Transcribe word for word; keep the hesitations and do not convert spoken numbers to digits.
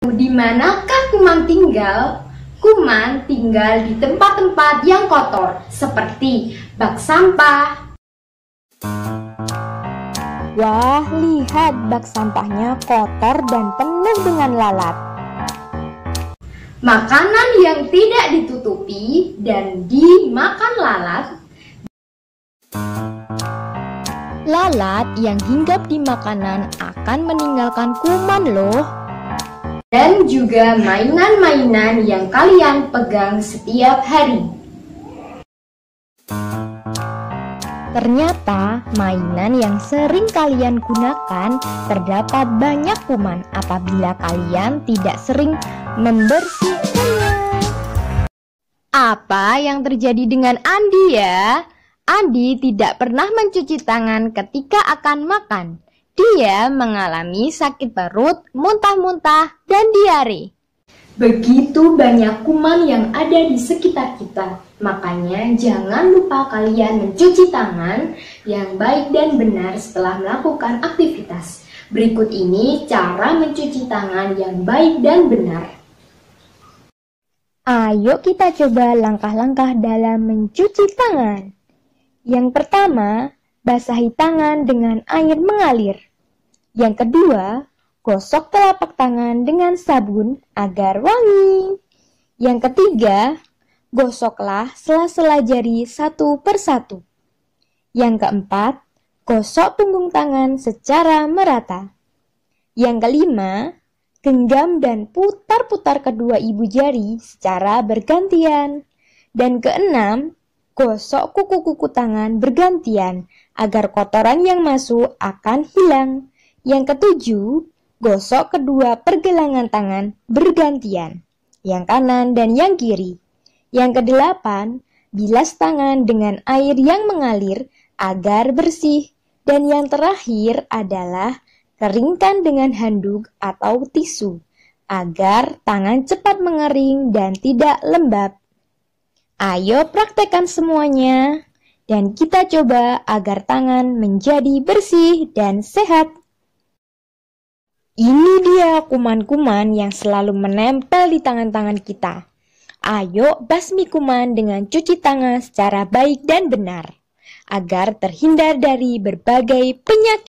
Di manakah kuman tinggal? Kuman tinggal di tempat-tempat yang kotor, seperti bak sampah. Wah, lihat bak sampahnya kotor dan penuh dengan lalat. Makanan yang tidak ditutupi dan dimakan lalat. Lalat yang hinggap di makanan akan meninggalkan kuman loh. Dan juga mainan-mainan yang kalian pegang setiap hari. Ternyata mainan yang sering kalian gunakan terdapat banyak kuman apabila kalian tidak sering membersihkannya. Apa yang terjadi dengan Andi ya? Andi tidak pernah mencuci tangan ketika akan makan. Dia mengalami sakit perut, muntah-muntah, dan diare. Begitu banyak kuman yang ada di sekitar kita. Makanya jangan lupa kalian mencuci tangan yang baik dan benar setelah melakukan aktivitas. Berikut ini cara mencuci tangan yang baik dan benar. Ayo kita coba langkah-langkah dalam mencuci tangan. Yang pertama, basahi tangan dengan air mengalir. Yang kedua, gosok telapak tangan dengan sabun agar wangi. Yang ketiga, gosoklah sela-sela jari satu persatu. Yang keempat, gosok punggung tangan secara merata. Yang kelima, genggam dan putar-putar kedua ibu jari secara bergantian. Dan keenam, gosok kuku-kuku tangan bergantian agar kotoran yang masuk akan hilang. Yang ketujuh, gosok kedua pergelangan tangan bergantian, yang kanan dan yang kiri. Yang kedelapan, bilas tangan dengan air yang mengalir agar bersih. Dan yang terakhir adalah keringkan dengan handuk atau tisu agar tangan cepat mengering dan tidak lembab. Ayo praktekkan semuanya dan kita coba agar tangan menjadi bersih dan sehat. Ini dia kuman-kuman yang selalu menempel di tangan-tangan kita. Ayo basmi kuman dengan cuci tangan secara baik dan benar, agar terhindar dari berbagai penyakit.